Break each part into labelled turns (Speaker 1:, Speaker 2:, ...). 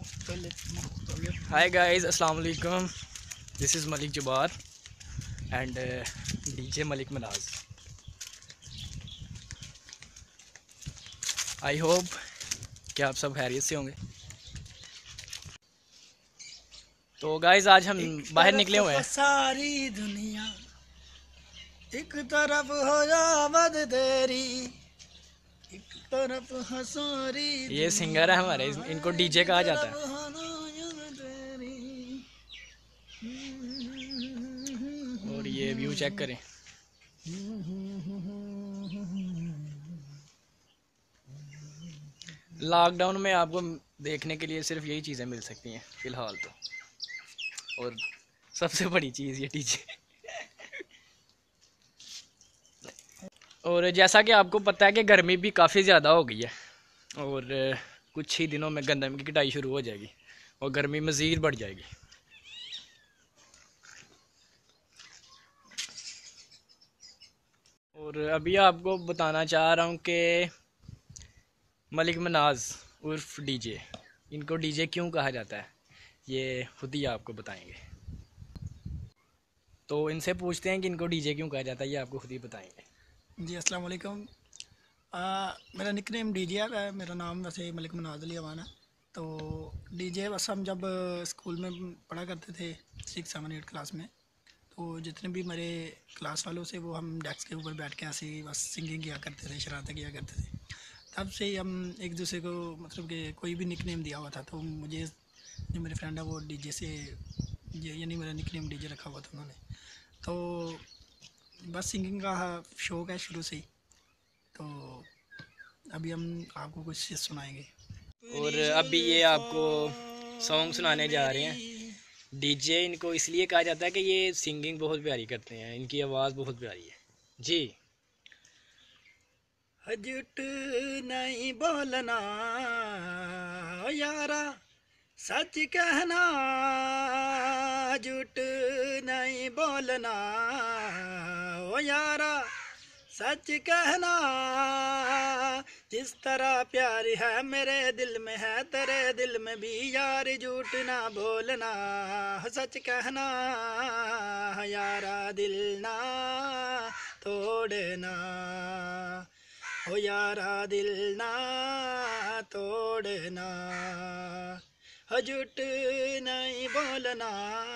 Speaker 1: Hi guys, Assalamu alaikum. This is Malik Jabbar and DJ Malik Manaz. I hope कि आप सब खैरियत से होंगे। तो गाइज आज हम बाहर निकले हुए हैं।
Speaker 2: सारी दुनिया एक तरफ हो जावद तेरी, एक तरफ हो सारी।
Speaker 1: ये सिंगर है हमारे, इनको डीजे कहा जाता है। और ये व्यू चेक करें। लॉकडाउन में आपको देखने के लिए सिर्फ यही चीज़ें मिल सकती हैं फ़िलहाल तो, और सबसे बड़ी चीज़ ये डीजे। और जैसा कि आपको पता है कि गर्मी भी काफ़ी ज़्यादा हो गई है और कुछ ही दिनों में गंदम की कटाई शुरू हो जाएगी और गर्मी मज़ीद बढ़ जाएगी। और अभी आपको बताना चाह रहा हूँ कि मलिक मनाज उर्फ डीजे, इनको डीजे क्यों कहा जाता है ये खुद ही आपको बताएंगे। तो इनसे पूछते हैं कि इनको डीजे क्यों कहा जाता है, ये आपको खुद ही बताएंगे।
Speaker 2: जी अस्सलाम वालेकुम। मेरा निकनेम डीजे है। मेरा नाम वैसे मलिक मनाज अली अमान है। तो डीजे बस हम जब स्कूल में पढ़ा करते थे 6, 7, 8 क्लास में, तो जितने भी मेरे क्लास वालों से वो हम डेस्क के ऊपर बैठ के ऐसे ही बस सिंगिंग किया करते थे, शरारतें किया करते थे। तब से ही हम एक दूसरे को मतलब कि कोई भी निकनेम दिया हुआ था। तो मुझे जो मेरे फ्रेंड है वो डीजे से, यानी मेरा निकनेम डीजे रखा हुआ था उन्होंने। तो बस सिंगिंग का शौक़ है शुरू से ही। तो अभी हम आपको कुछ सुनाएंगे।
Speaker 1: और अभी ये आपको सॉन्ग सुनाने जा रहे हैं। डीजे इनको इसलिए कहा जाता है कि ये सिंगिंग बहुत प्यारी करते हैं, इनकी आवाज़ बहुत प्यारी है जी।
Speaker 2: झूठ नहीं बोलना यारा, सच कहना, झूठ नहीं बोलना ओ यारा, सच कहना। जिस तरह प्यार है मेरे दिल में है तेरे दिल में भी यार, झूठ ना बोलना, सच कहना यारा, दिल ना तोड़ना ओ यारा, दिल ना तोड़ना, झूठ नहीं बोलना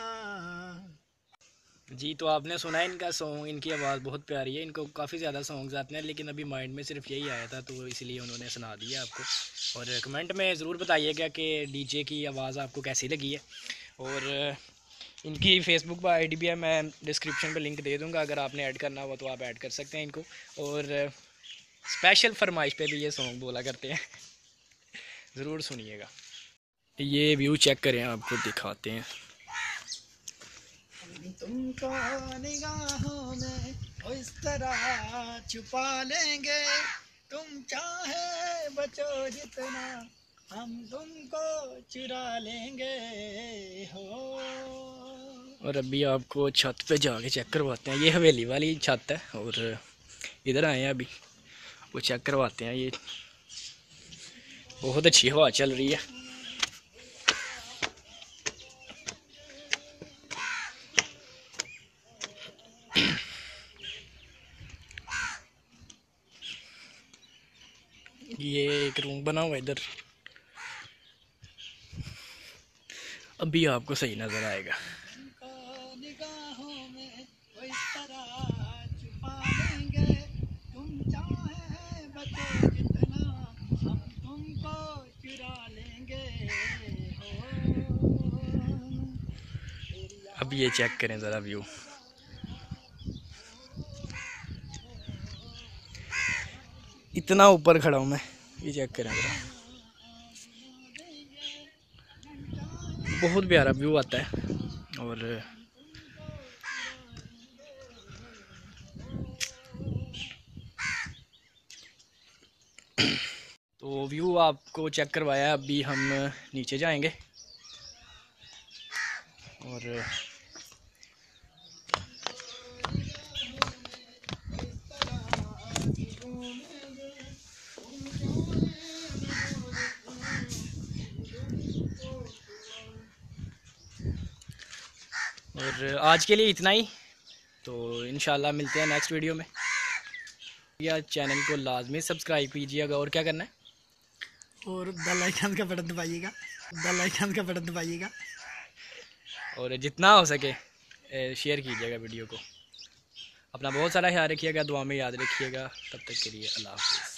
Speaker 1: जी। तो आपने सुना इनका सॉन्ग, इनकी आवाज़ बहुत प्यारी है। इनको काफ़ी ज़्यादा सॉन्ग्स आते हैं लेकिन अभी माइंड में सिर्फ यही आया था तो इसलिए उन्होंने सुना दिया आपको। और कमेंट में ज़रूर बताइएगा कि डीजे की आवाज़ आपको कैसी लगी है। और इनकी फेसबुक पर आईडी भी है, मैं डिस्क्रिप्शन पे लिंक दे दूँगा, अगर आपने ऐड करना हो तो आप ऐड कर सकते हैं इनको। और स्पेशल फरमाइश पे भी ये सॉन्ग बोला करते हैं। ज़रूर सुनिएगा। ये व्यू चेक करें, आपको दिखाते हैं।
Speaker 2: तुमको निगाहों में इस तरह छुपा लेंगे, तुम चाहे बचो जितना हम तुमको चुरा लेंगे हो।
Speaker 1: और अभी आपको छत पे जाके चेक करवाते हैं। ये हवेली वाली छत है और इधर आए हैं अभी, वो चेक करवाते हैं। ये बहुत अच्छी हवा चल रही है। ये एक रूम बना हुआ है इधर, अभी आपको सही नज़र आएगा। अब ये चेक करें ज़रा व्यू, इतना ऊपर खड़ा हूँ मैं, ये चेक करें ज़रा, बहुत प्यारा व्यू आता है। और तो व्यू आपको चेक करवाया, अभी हम नीचे जाएंगे और और आज के लिए इतना ही, तो इंशाल्लाह मिलते हैं नेक्स्ट वीडियो में। या चैनल को लाजमी सब्सक्राइब कीजिएगा, और क्या करना है,
Speaker 2: और बेल आइकन का बटन दबाइएगा, बेल आइकन का बटन दबाइएगा,
Speaker 1: और जितना हो सके शेयर कीजिएगा वीडियो को। अपना बहुत सारा ख्याल रखिएगा, दुआ में याद रखिएगा। तब तक के लिए अल्लाह हाफ़िज़।